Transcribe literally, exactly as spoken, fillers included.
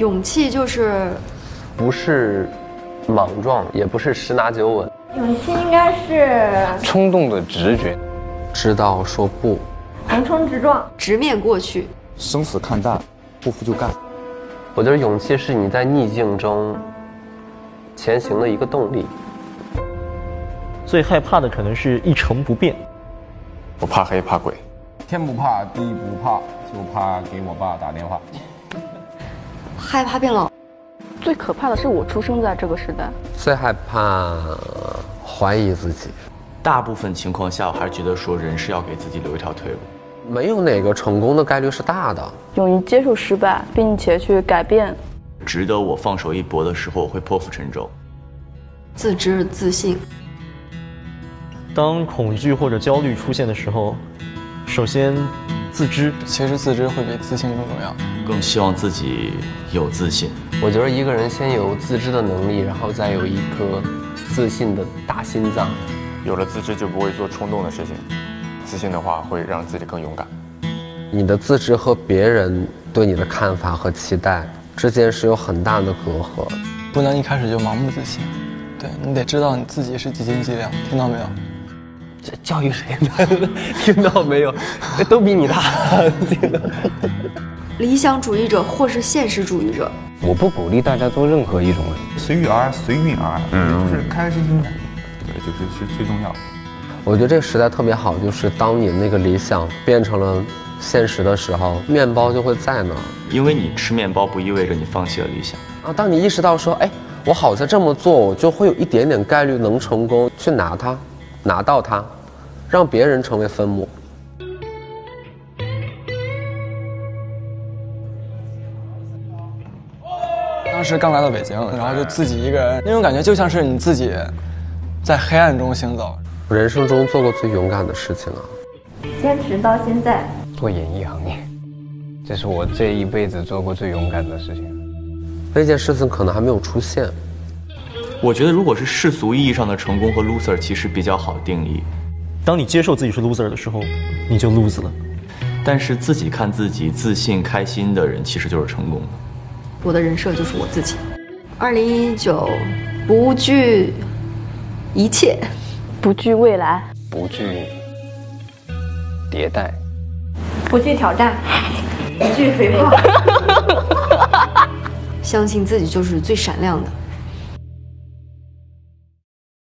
勇气就是不是莽撞，也不是十拿九稳。 勇气应该是冲动的直觉， 知道说不， 横冲直撞， 直面过去， 生死看淡，不服就干。 我觉得勇气是你在逆境中前行的一个动力。 最害怕的可能是一成不变。 我怕黑怕鬼， 天不怕地不怕，就怕给我爸打电话。 害怕变老。 最可怕的是我出生在这个时代。 最害怕怀疑自己。 大部分情况下，我还是觉得说人是要给自己留一条退路。 没有哪个成功的概率是大的。 勇于接受失败，并且去改变。 值得我放手一搏的时候，我会破釜沉舟。 自知自信。 当恐惧或者焦虑出现的时候，首先自知。 其实自知会比自信更重要。 更希望自己有自信。 我觉得一个人先有自知的能力，然后再有一颗自信的大心脏。 有了自知就不会做冲动的事情，自信的话会让自己更勇敢。 你的自知和别人对你的看法和期待之间是有很大的隔阂， 不能一开始就盲目自信。对，你得知道你自己是几斤几两，听到没有？ 这教育谁呢？听到没有？都比你大。 理想主义者或是现实主义者， 我不鼓励大家做任何一种人， 随遇而安，随遇而安，嗯，就是开开心心的，对，就是是最重要的。 我觉得这个时代特别好，就是当你那个理想变成了现实的时候，面包就会在那儿。 因为你吃面包不意味着你放弃了理想啊。当你意识到说，哎，我好像这么做，我就会有一点点概率能成功，去拿它，拿到它，让别人成为分母。 当时刚来到北京，然后就自己一个人，那种感觉就像是你自己在黑暗中行走。 人生中做过最勇敢的事情啊， 坚持到现在。 做演艺行业，这是我这一辈子做过最勇敢的事情。 那件事情可能还没有出现。 我觉得如果是世俗意义上的成功和 loser 其实比较好定义。 当你接受自己是 loser 的时候，你就 lose 了。 但是自己看自己自信开心的人其实就是成功的。 我的人设就是我自己。二零一九，不惧一切， 不惧未来， 不惧迭代， 不惧挑战，不惧肥胖。 相信自己就是最闪亮的。